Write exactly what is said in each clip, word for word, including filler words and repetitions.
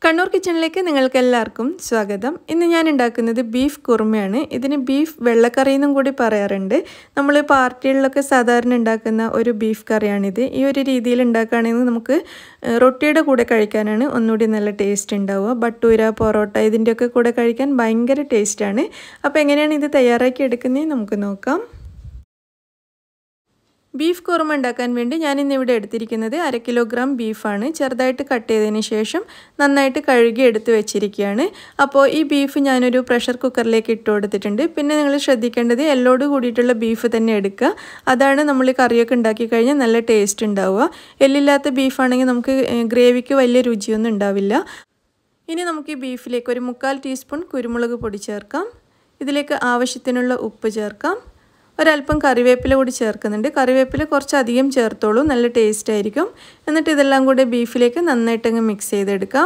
Kannur kitchenilekku ningalkku ellarkum swagatham. Innu njan undaakkunnathu beef kurmayanu. Idine beef vellakari ennum koodi parayarundi. Nammal partyililokke sadharana undaakkunna oru beef curryyanidhu. Ee oru reethiyil undaakkanengil namukku rottiyude koode കഴിക്കാനാണ് ഒന്നുകൂടി നല്ല taste ഉണ്ടാവുക. ബട്ടൂര പൊറോട്ട ഇതിന്റെയൊക്കെ കൂടെ കഴിക്കാൻ ഭയങ്കര taste ആണ്. അപ്പോൾ എങ്ങനെയാണ് ഇത് തയ്യാറാക്കി എടുക്കുന്നത് നമുക്ക് നോക്കാം. Beef korma ഉണ്ടാക്കാൻ വേണ്ടി ഞാൻ ഇന്ന് ഇവിടെ എടുത്തിരിക്കുന്നത് അര കിലോഗ്രാം ബീഫാണ്. ചെറുതായിട്ട് കട്ട് ചെയ്തതിന് ശേഷം നന്നായിട്ട് കഴുകി എടുത്തു വെച്ചിരിക്കുകയാണ്. അപ്പോൾ ഈ ബീഫ് ഞാനൊരു പ്രഷർ കുക്കറിലേക്ക് ഇട്ട് കൊടുത്തിട്ടുണ്ട്. പിന്നെ നിങ്ങൾ ശ്രദ്ധിക്കേണ്ടത് എല്ലോട് കൂടിയിട്ടുള്ള ബീഫ് തന്നെ എടുക്കുക. അതാണ് നമ്മൾ കറിയൊക്കെ ഉണ്ടാക്കി കഴിഞ്ഞാൽ നല്ല ടേസ്റ്റ് ഉണ്ടാവുക. എല്ലില്ലാത്ത ബീഫാണെങ്കിൽ നമുക്ക് ഗ്രേവിക്ക് വലിയ രുചിയൊന്നും ഉണ്ടാവില്ല. ഇനി നമുക്ക് ഈ ബീഫിലേക്ക് ഒരു മുക്കാൽ ടീസ്പൂൺ കുരുമുളക് പൊടി ചേർക്കാം. ഇതിലേക്ക് ആവശ്യത്തിനുള്ള ഉപ്പ് ചേർക്കാം. ഒരൽപ്പം കറിവേപ്പില കൂടി ചേർക്കുന്നുണ്ട്. കറിവേപ്പില കുറച്ച് അധികം ചേർത്തോളൂ, നല്ല ടേസ്റ്റ് ആയിരിക്കും. എന്നിട്ട് ഇതെല്ലാം കൂടി ബീഫിലേക്ക് നന്നായിട്ടങ്ങ് മിക്സ് ചെയ്തെടുക്കാം.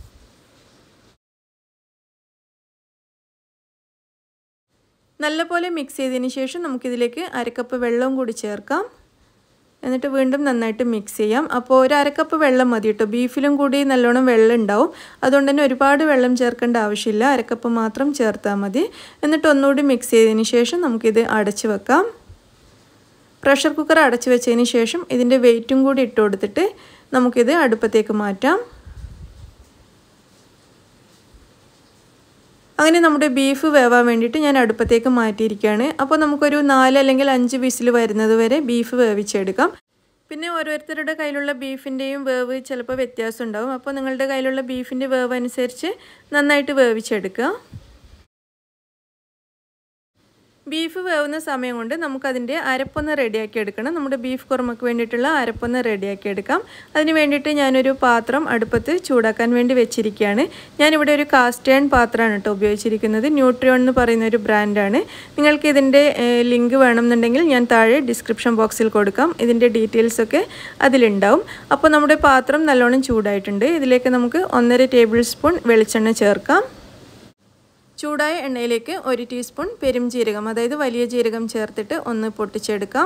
നല്ലപോലെ മിക്സ് ചെയ്തതിന് ശേഷം നമുക്കിതിലേക്ക് അരക്കപ്പ് വെള്ളവും കൂടി ചേർക്കാം. എന്നിട്ട് വീണ്ടും നന്നായിട്ട് മിക്സ് ചെയ്യാം. അപ്പോൾ ഒരു അരക്കപ്പ് വെള്ളം മതി കേട്ടോ. ബീഫിലും കൂടി നല്ലോണം വെള്ളം ഉണ്ടാവും. അതുകൊണ്ട് തന്നെ ഒരുപാട് വെള്ളം ചേർക്കേണ്ട ആവശ്യമില്ല. അരക്കപ്പ് മാത്രം ചേർത്താൽ മതി. എന്നിട്ട് ഒന്നുകൂടി മിക്സ് ചെയ്തതിന് ശേഷം നമുക്കിത് അടച്ചു വെക്കാം. പ്രഷർ കുക്കർ അടച്ചു വെച്ചതിന് ശേഷം ഇതിൻ്റെ വെയിറ്റും കൂടി ഇട്ട് കൊടുത്തിട്ട് നമുക്കിത് അടുപ്പത്തേക്ക് മാറ്റാം. അങ്ങനെ നമ്മുടെ ബീഫ് വേവാൻ വേണ്ടിയിട്ട് ഞാൻ അടുപ്പത്തേക്ക് മാറ്റിയിരിക്കുകയാണ്. അപ്പോൾ നമുക്കൊരു നാല് അല്ലെങ്കിൽ അഞ്ച് വിസിൽ വരുന്നത് വരെ ബീഫ് വേവിച്ചെടുക്കാം. പിന്നെ ഓരോരുത്തരുടെ കയ്യിലുള്ള ബീഫിൻ്റെയും വേവ് ചിലപ്പോൾ വ്യത്യാസം ഉണ്ടാവും. അപ്പോൾ നിങ്ങളുടെ കയ്യിലുള്ള ബീഫിൻ്റെ വേവ് അനുസരിച്ച് നന്നായിട്ട് വേവിച്ചെടുക്കുക. ബീഫ് വേവുന്ന സമയം കൊണ്ട് നമുക്കതിൻ്റെ അരപ്പൊന്ന് റെഡിയാക്കി എടുക്കണം. നമ്മുടെ ബീഫ് കുറുമയ്ക്ക് വേണ്ടിയിട്ടുള്ള അരപ്പൊന്ന് റെഡിയാക്കി എടുക്കാം. അതിന് വേണ്ടിയിട്ട് ഞാനൊരു പാത്രം അടുപ്പത്ത് ചൂടാക്കാൻ വേണ്ടി വെച്ചിരിക്കുകയാണ്. ഞാനിവിടെ ഒരു കാസ്റ്റ് അയൺ പാത്രമാണ് കേട്ടോ ഉപയോഗിച്ചിരിക്കുന്നത്. ന്യൂട്രിയോൺ എന്ന് പറയുന്ന ഒരു ബ്രാൻഡാണ്. നിങ്ങൾക്ക് ഇതിൻ്റെ ലിങ്ക് വേണമെന്നുണ്ടെങ്കിൽ ഞാൻ താഴെ ഡിസ്ക്രിപ്ഷൻ ബോക്സിൽ കൊടുക്കാം. ഇതിൻ്റെ ഡീറ്റെയിൽസൊക്കെ അതിലുണ്ടാവും. അപ്പോൾ നമ്മുടെ പാത്രം നല്ലോണം ചൂടായിട്ടുണ്ട്. ഇതിലേക്ക് നമുക്ക് ഒന്നര ടേബിൾ സ്പൂൺ വെളിച്ചെണ്ണ ചേർക്കാം. ചൂടായ എണ്ണയിലേക്ക് ഒരു ടീസ്പൂൺ പെരുംജീരകം, അതായത് വലിയ ജീരകം ചേർത്തിട്ട് ഒന്ന് പൊട്ടിച്ചെടുക്കാം.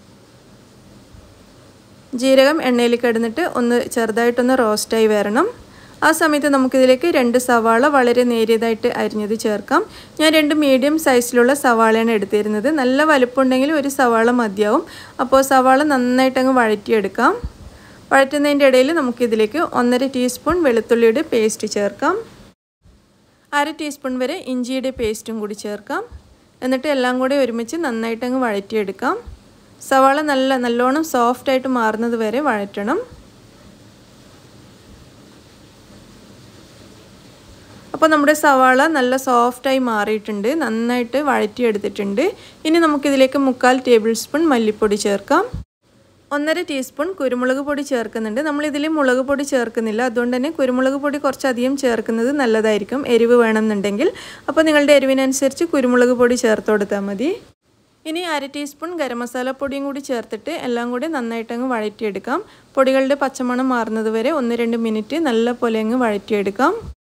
ജീരകം എണ്ണയിൽ കിടന്നിട്ട് ഒന്ന് ചെറുതായിട്ടൊന്ന് റോസ്റ്റായി വരണം. ആ സമയത്ത് നമുക്കിതിലേക്ക് രണ്ട് സവാള വളരെ നേരിയതായിട്ട് അരിഞ്ഞത് ചേർക്കാം. ഞാൻ രണ്ട് മീഡിയം സൈസിലുള്ള സവാളയാണ് എടുത്തിരുന്നത്. നല്ല വലുപ്പമുണ്ടെങ്കിൽ ഒരു സവാള മതിയാവും. അപ്പോൾ സവാള നന്നായിട്ടങ്ങ് വഴറ്റിയെടുക്കാം. വഴറ്റുന്നതിൻ്റെ ഇടയിൽ നമുക്കിതിലേക്ക് ഒന്നര ടീസ്പൂൺ വെളുത്തുള്ളിയുടെ പേസ്റ്റ് ചേർക്കാം. അര ടീസ്പൂൺ വരെ ഇഞ്ചിയുടെ പേസ്റ്റും കൂടി ചേർക്കാം. എന്നിട്ട് എല്ലാം കൂടി ഒരുമിച്ച് നന്നായിട്ടങ്ങ് വഴറ്റിയെടുക്കാം. സവാള നല്ല നല്ലോണം സോഫ്റ്റായിട്ട് മാറുന്നത് വരെ വഴറ്റണം. അപ്പോൾ നമ്മുടെ സവാള നല്ല സോഫ്റ്റായി മാറിയിട്ടുണ്ട്, നന്നായിട്ട് വഴറ്റിയെടുത്തിട്ടുണ്ട്. ഇനി നമുക്കിതിലേക്ക് മുക്കാൽ ടേബിൾ സ്പൂൺ മല്ലിപ്പൊടി ചേർക്കാം. ഒന്നര ടീസ്പൂൺ കുരുമുളക് പൊടി ചേർക്കുന്നുണ്ട്. നമ്മളിതിൽ മുളക് പൊടി ചേർക്കുന്നില്ല. അതുകൊണ്ട് തന്നെ കുരുമുളക് പൊടി കുറച്ചധികം ചേർക്കുന്നത് നല്ലതായിരിക്കും, എരിവ് വേണമെന്നുണ്ടെങ്കിൽ. അപ്പോൾ നിങ്ങളുടെ എരിവിനനുസരിച്ച് കുരുമുളക് പൊടി ചേർത്ത് കൊടുത്താൽ മതി. ഇനി അര ടീസ്പൂൺ ഗരം മസാല പൊടിയും കൂടി ചേർത്തിട്ട് എല്ലാം കൂടി നന്നായിട്ടങ്ങ് വഴറ്റിയെടുക്കാം. പൊടികളുടെ പച്ചമണം മാറുന്നത് വരെ ഒന്ന് രണ്ട് മിനിറ്റ് നല്ല പോലെ അങ്ങ് വഴറ്റിയെടുക്കാം.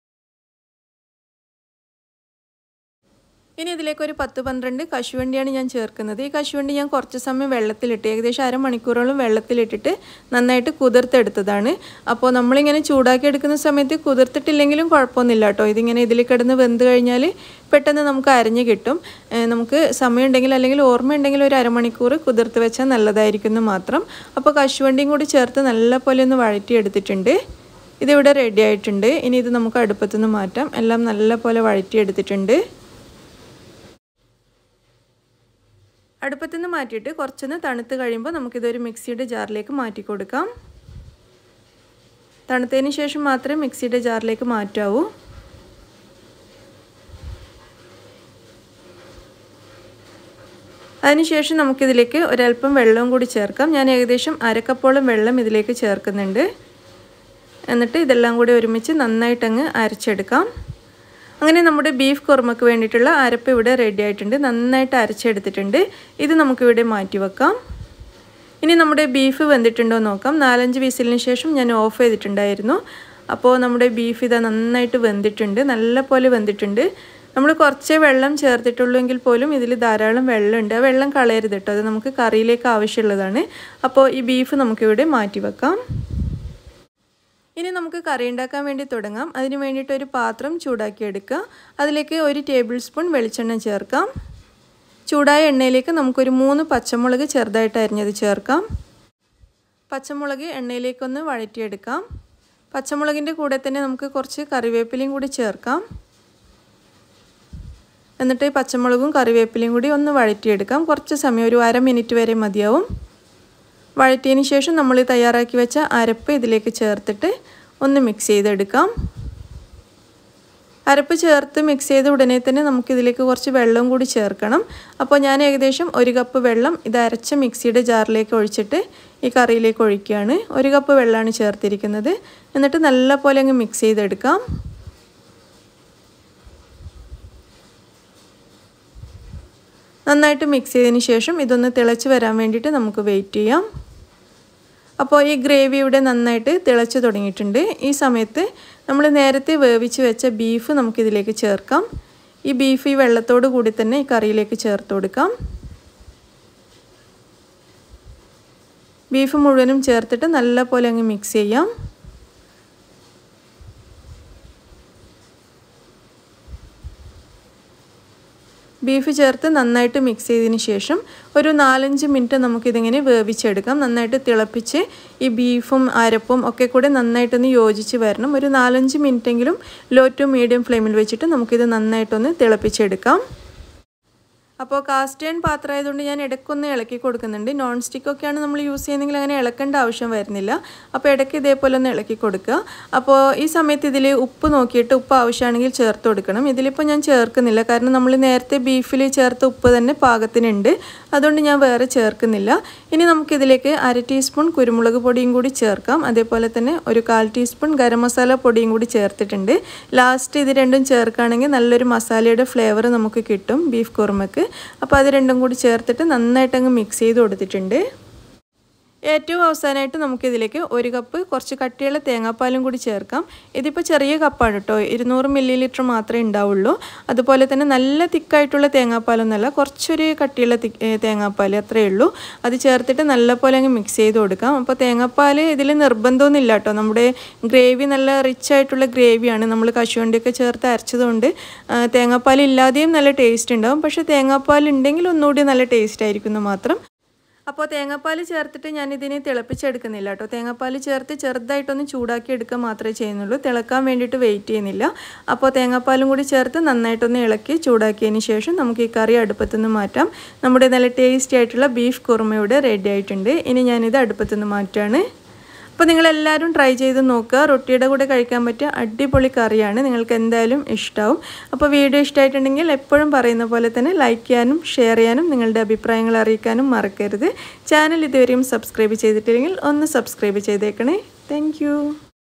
ഇനി ഇതിലേക്ക് ഒരു പത്ത് പന്ത്രണ്ട് കശുവണ്ടിയാണ് ഞാൻ ചേർക്കുന്നത്. ഈ കശുവണ്ടി ഞാൻ കുറച്ച് സമയം വെള്ളത്തിലിട്ട് ഏകദേശം അരമണിക്കൂറോളം വെള്ളത്തിലിട്ടിട്ട് നന്നായിട്ട് കുതിർത്തെടുത്തതാണ്. അപ്പോൾ നമ്മളിങ്ങനെ ചൂടാക്കി എടുക്കുന്ന സമയത്ത് കുതിർത്തിട്ടില്ലെങ്കിലും കുഴപ്പമൊന്നുമില്ല കേട്ടോ. ഇതിങ്ങനെ ഇതിൽ കിടന്ന് വെന്ത് കഴിഞ്ഞാൽ പെട്ടെന്ന് നമുക്ക് അരഞ്ഞ് കിട്ടും. നമുക്ക് സമയമുണ്ടെങ്കിൽ അല്ലെങ്കിൽ ഓർമ്മയുണ്ടെങ്കിൽ ഒരു അരമണിക്കൂർ കുതിർത്ത് വെച്ചാൽ നല്ലതായിരിക്കുന്നു മാത്രം. അപ്പോൾ കശുവണ്ടിയും കൂടി ചേർത്ത് നല്ല പോലെ ഒന്ന് വഴറ്റിയെടുത്തിട്ടുണ്ട്. ഇതിവിടെ റെഡി ആയിട്ടുണ്ട്. ഇനി ഇത് നമുക്ക് അടുപ്പത്തുനിന്ന് മാറ്റാം. എല്ലാം നല്ല പോലെ വഴറ്റിയെടുത്തിട്ടുണ്ട്. അടുപ്പത്തു നിന്ന് മാറ്റിയിട്ട് കുറച്ചൊന്ന് തണുത്ത് കഴിയുമ്പോൾ നമുക്കിതൊരു മിക്സിയുടെ ജാറിലേക്ക് മാറ്റി കൊടുക്കാം. തണുത്തതിന് ശേഷം മാത്രമേ മിക്സിയുടെ ജാറിലേക്ക് മാറ്റാവൂ. അതിനുശേഷം നമുക്കിതിലേക്ക് ഒരൽപ്പം വെള്ളവും കൂടി ചേർക്കാം. ഞാൻ ഏകദേശം അരക്കപ്പോളം വെള്ളം ഇതിലേക്ക് ചേർക്കുന്നുണ്ട്. എന്നിട്ട് ഇതെല്ലാം കൂടി ഒരുമിച്ച് നന്നായിട്ടങ്ങ് അരച്ചെടുക്കാം. അങ്ങനെ നമ്മുടെ ബീഫ് കുറുമയ്ക്ക് വേണ്ടിയിട്ടുള്ള അരപ്പ് ഇവിടെ റെഡി ആയിട്ടുണ്ട്. നന്നായിട്ട് അരച്ചെടുത്തിട്ടുണ്ട്. ഇത് നമുക്കിവിടെ മാറ്റി വെക്കാം. ഇനി നമ്മുടെ ബീഫ് വെന്തിട്ടുണ്ടോ നോക്കാം. നാലഞ്ച് വിസിലിന് ശേഷം ഞാൻ ഓഫ് ചെയ്തിട്ടുണ്ടായിരുന്നു. അപ്പോൾ നമ്മുടെ ബീഫ് ഇതാ നന്നായിട്ട് വെന്തിട്ടുണ്ട്, നല്ല പോലെ വെന്തിട്ടുണ്ട്. നമ്മൾ കുറച്ചേ വെള്ളം ചേർത്തിട്ടുള്ളൂ എങ്കിൽ പോലും ഇതിൽ ധാരാളം വെള്ളമുണ്ട്. ആ വെള്ളം കളയരുത് കേട്ടോ, അത് നമുക്ക് കറിയിലേക്ക് ആവശ്യമുള്ളതാണ്. അപ്പോൾ ഈ ബീഫ് നമുക്കിവിടെ മാറ്റി വെക്കാം. ഇനി നമുക്ക് കറി ഉണ്ടാക്കാൻ വേണ്ടി തുടങ്ങാം. അതിന് വേണ്ടിയിട്ട് ഒരു പാത്രം ചൂടാക്കി എടുക്കുക. അതിലേക്ക് ഒരു ടേബിൾ സ്പൂൺ വെളിച്ചെണ്ണ ചേർക്കാം. ചൂടായ എണ്ണയിലേക്ക് നമുക്കൊരു മൂന്ന് പച്ചമുളക് ചെറുതായിട്ട് അരിഞ്ഞത് ചേർക്കാം. പച്ചമുളക് എണ്ണയിലേക്കൊന്ന് വഴറ്റിയെടുക്കാം. പച്ചമുളകിൻ്റെ കൂടെ തന്നെ നമുക്ക് കുറച്ച് കറിവേപ്പിലയും കൂടി ചേർക്കാം. എന്നിട്ട് പച്ചമുളകും കറിവേപ്പിലയും കൂടി ഒന്ന് വഴറ്റിയെടുക്കാം. കുറച്ച് സമയം, ഒരു അര മിനിറ്റ് വരെ മതിയാവും. വഴറ്റിയതിന് ശേഷം നമ്മൾ തയ്യാറാക്കി വെച്ച അരപ്പ് ഇതിലേക്ക് ചേർത്തിട്ട് ഒന്ന് മിക്സ് ചെയ്തെടുക്കാം. അരപ്പ് ചേർത്ത് മിക്സ് ചെയ്ത ഉടനെ തന്നെ നമുക്കിതിലേക്ക് കുറച്ച് വെള്ളം കൂടി ചേർക്കണം. അപ്പോൾ ഞാൻ ഏകദേശം ഒരു കപ്പ് വെള്ളം ഇത് അരച്ച മിക്സിയുടെ ജാറിലേക്ക് ഒഴിച്ചിട്ട് ഈ കറിയിലേക്ക് ഒഴിക്കുകയാണ്. ഒരു കപ്പ് വെള്ളമാണ് ചേർത്തിരിക്കുന്നത്. എന്നിട്ട് നല്ല പോലെ അങ്ങ് മിക്സ് ചെയ്തെടുക്കാം. നന്നായിട്ട് മിക്സ് ചെയ്തതിന് ശേഷം ഇതൊന്ന് തിളച്ച് വരാൻ വേണ്ടിയിട്ട് നമുക്ക് വെയിറ്റ് ചെയ്യാം. അപ്പോൾ ഈ ഗ്രേവി ഇവിടെ നന്നായിട്ട് തിളച്ച് തുടങ്ങിയിട്ടുണ്ട്. ഈ സമയത്ത് നമ്മൾ നേരത്തെ വേവിച്ച് വെച്ച ബീഫ് നമുക്കിതിലേക്ക് ചേർക്കാം. ഈ ബീഫ് ഈ വെള്ളത്തോട് കൂടി തന്നെ ഈ കറിയിലേക്ക് ചേർത്ത് കൊടുക്കാം. ബീഫ് മുഴുവനും ചേർത്തിട്ട് നല്ല പോലെ അങ്ങ് മിക്സ് ചെയ്യാം. ബീഫ് ചേർത്ത് നന്നായിട്ട് മിക്സ് ചെയ്തതിന് ശേഷം ഒരു നാലഞ്ച് മിനിറ്റ് നമുക്കിതിങ്ങനെ വേവിച്ചെടുക്കാം. നന്നായിട്ട് തിളപ്പിച്ച് ഈ ബീഫും അരപ്പും ഒക്കെ കൂടെ നന്നായിട്ടൊന്ന് യോജിച്ച് വരണം. ഒരു നാലഞ്ച് മിനിറ്റെങ്കിലും ലോ ടു മീഡിയം ഫ്ലെയിമിൽ വെച്ചിട്ട് നമുക്കിത് നന്നായിട്ടൊന്ന് തിളപ്പിച്ചെടുക്കാം. അപ്പോൾ കാസ്റ്റ് അയൺ പാത്രം ആയതുകൊണ്ട് ഞാൻ ഇടയ്ക്കൊന്ന് ഇളക്കി കൊടുക്കുന്നുണ്ട്. നോൺ സ്റ്റിക്കൊക്കെയാണ് നമ്മൾ യൂസ് ചെയ്യുന്നതെങ്കിൽ അങ്ങനെ ഇളക്കേണ്ട ആവശ്യം വരുന്നില്ല. അപ്പോൾ ഇടയ്ക്ക് ഇതേപോലെ ഒന്ന് ഇളക്കി കൊടുക്കുക. അപ്പോൾ ഈ സമയത്ത് ഇതിൽ ഉപ്പ് നോക്കിയിട്ട് ഉപ്പ് ആവശ്യമാണെങ്കിൽ ചേർത്ത് കൊടുക്കണം. ഇതിലിപ്പോൾ ഞാൻ ചേർക്കുന്നില്ല, കാരണം നമ്മൾ നേരത്തെ ബീഫിൽ ചേർത്ത ഉപ്പ് തന്നെ പാകത്തിനുണ്ട്. അതുകൊണ്ട് ഞാൻ വേറെ ചേർക്കുന്നില്ല. ഇനി നമുക്കിതിലേക്ക് അര ടീസ്പൂൺ കുരുമുളക് പൊടിയും കൂടി ചേർക്കാം. അതേപോലെ തന്നെ ഒരു കാൽ ടീസ്പൂൺ ഗരം മസാല പൊടിയും കൂടി ചേർത്തിട്ടുണ്ട്. ലാസ്റ്റ് ഇത് രണ്ടും ചേർക്കുകയാണെങ്കിൽ നല്ലൊരു മസാലയുടെ ഫ്ലേവർ നമുക്ക് കിട്ടും ബീഫ് കുറുമക്ക്. അപ്പോൾ അത് രണ്ടും കൂടി ചേർത്തിട്ട് നന്നായിട്ട് അങ്ങ് മിക്സ് ചെയ്ത് കൊടുത്തിട്ടുണ്ട്. ഏറ്റവും അവസാനമായിട്ട് നമുക്കിതിലേക്ക് ഒരു കപ്പ് കുറച്ച് കട്ടിയുള്ള തേങ്ങാപ്പാലും കൂടി ചേർക്കാം. ഇതിപ്പോൾ ചെറിയ കപ്പാണ് കേട്ടോ, ഇരുന്നൂറ് മില്ലി ലിറ്റർ മാത്രമേ ഉണ്ടാവുള്ളൂ. അതുപോലെ തന്നെ നല്ല തിക്കായിട്ടുള്ള തേങ്ങാപ്പാലൊന്നുമല്ല, കുറച്ചൊരു കട്ടിയുള്ള തേങ്ങാപ്പാൽ അത്രയേ ഉള്ളൂ. അത് ചേർത്തിട്ട് നല്ലപോലെ അങ്ങ് മിക്സ് ചെയ്ത് കൊടുക്കാം. അപ്പോൾ തേങ്ങാപ്പാൽ ഇതിൽ നിർബന്ധമൊന്നുമില്ല കേട്ടോ. നമ്മുടെ ഗ്രേവി നല്ല റിച്ച് ആയിട്ടുള്ള ഗ്രേവിയാണ്. നമ്മൾ കശുവണ്ടിയൊക്കെ ചേർത്ത് അരച്ചതുകൊണ്ട് തേങ്ങാപ്പാൽ ഇല്ലാതെയും നല്ല ടേസ്റ്റ് ഉണ്ടാവും. പക്ഷേ തേങ്ങാപ്പാൽ ഉണ്ടെങ്കിൽ ഒന്നുകൂടി നല്ല ടേസ്റ്റ് ആയിരിക്കുന്നു മാത്രം. അപ്പോൾ തേങ്ങാപ്പാൽ ചേർത്തിട്ട് ഞാനിതിനെ തിളപ്പിച്ചെടുക്കുന്നില്ല കേട്ടോ. തേങ്ങാപ്പാൽ ചേർത്ത് ചെറുതായിട്ടൊന്ന് ചൂടാക്കി എടുക്കുക മാത്രമേ ചെയ്യുന്നുള്ളൂ. തിളക്കാൻ വേണ്ടിയിട്ട് വെയിറ്റ് ചെയ്യുന്നില്ല. അപ്പോൾ തേങ്ങാപ്പാലും കൂടി ചേർത്ത് നന്നായിട്ടൊന്ന് ഇളക്കി ചൂടാക്കിയതിന് ശേഷം നമുക്ക് ഈ കറി അടുപ്പത്തുനിന്ന് മാറ്റാം. നമ്മുടെ നല്ല ടേസ്റ്റി ആയിട്ടുള്ള ബീഫ് കുറുമയുടെ റെഡി ആയിട്ടുണ്ട്. ഇനി ഞാനിത് അടുപ്പത്തുനിന്ന് മാറ്റാണ്. അപ്പോൾ നിങ്ങളെല്ലാവരും ട്രൈ ചെയ്ത് നോക്കുക. റൊട്ടിയുടെ കൂടെ കഴിക്കാൻ പറ്റിയ അടിപൊളി കറിയാണ്. നിങ്ങൾക്ക് എന്തായാലും ഇഷ്ടമാവും. അപ്പോൾ വീഡിയോ ഇഷ്ടമായിട്ടുണ്ടെങ്കിൽ എപ്പോഴും പറയുന്ന പോലെ തന്നെ ലൈക്ക് ചെയ്യാനും ഷെയർ ചെയ്യാനും നിങ്ങളുടെ അഭിപ്രായങ്ങൾ അറിയിക്കാനും മറക്കരുത്. ചാനൽ ഇതുവരെയും സബ്സ്ക്രൈബ് ചെയ്തിട്ടില്ലെങ്കിൽ ഒന്ന് സബ്സ്ക്രൈബ് ചെയ്തേക്കണേ. താങ്ക്